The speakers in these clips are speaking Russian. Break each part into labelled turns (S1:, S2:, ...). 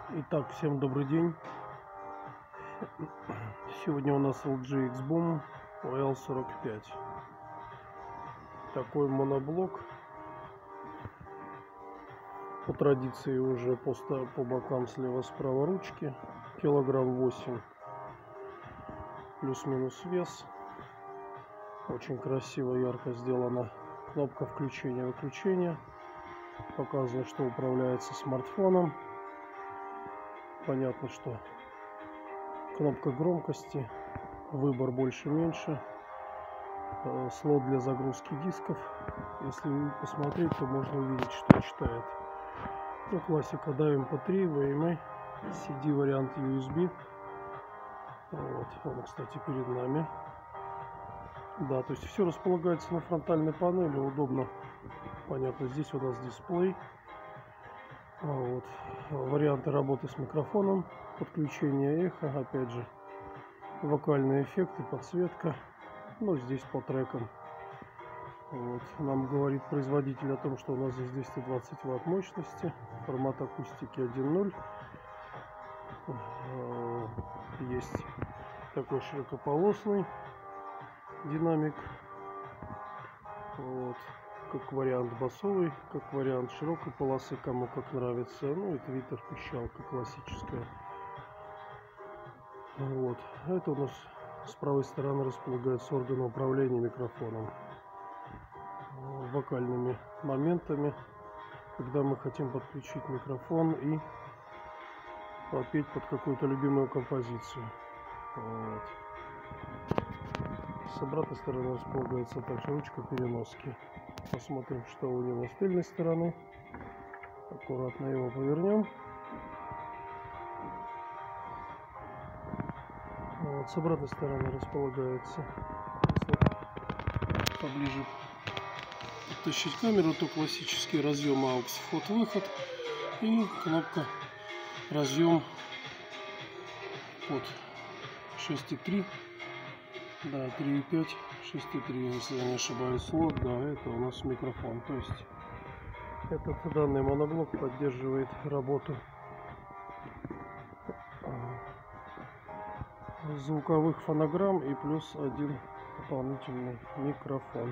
S1: Итак, всем добрый день. Сегодня у нас LG X-Boom OL45. Такой моноблок. По традиции уже по бокам слева-справа ручки. Килограмм 8. Плюс-минус вес. Очень красиво, ярко сделана кнопка включения-выключения. Показано, что управляется смартфоном. Понятно, что кнопка громкости, выбор больше-меньше, слот для загрузки дисков. Если посмотреть, то можно увидеть, что читает. Ну, классика, да, MP3, VMA, CD вариант USB. Вот, он, кстати, перед нами. Да, то есть все располагается на фронтальной панели, удобно. Понятно, здесь у нас дисплей. Вот. Варианты работы с микрофоном, подключение эхо, опять же, вокальные эффекты, подсветка. Ну, здесь по трекам. Вот. Нам говорит производитель о том, что у нас здесь 220 Вт мощности, формат акустики 1.0. Есть такой широкополосный динамик. Вот. Как вариант басовый, как вариант широкой полосы, кому как нравится. Ну и твиттер, пищалка классическая. Вот. Это у нас с правой стороны располагается орган управления микрофоном. Вокальными моментами, когда мы хотим подключить микрофон и попеть под какую-то любимую композицию. Вот. С обратной стороны располагается также ручка переноски. Посмотрим, что у него с тыльной стороны. Аккуратно его повернем. Вот, с обратной стороны располагается, если поближе подтащить камеру, то классический разъем AUX вход-выход и кнопка разъем под 6.3, да, 3.5, 6.3, если я не ошибаюсь, слот, да, это у нас микрофон. То есть этот данный моноблок поддерживает работу звуковых фонограмм и плюс один дополнительный микрофон.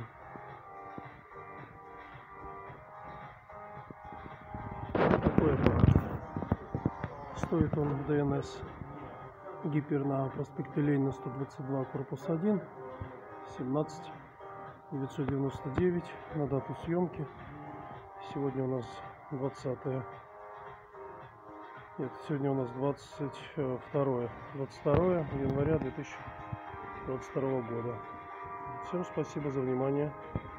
S1: Такой аппарат. Стоит он в ДНС Гипер на проспекте Ленина 122, корпус 1, 17 999 на дату съемки. Сегодня у нас 20 нет, сегодня у нас 22 января 2022 года. Всем спасибо за внимание.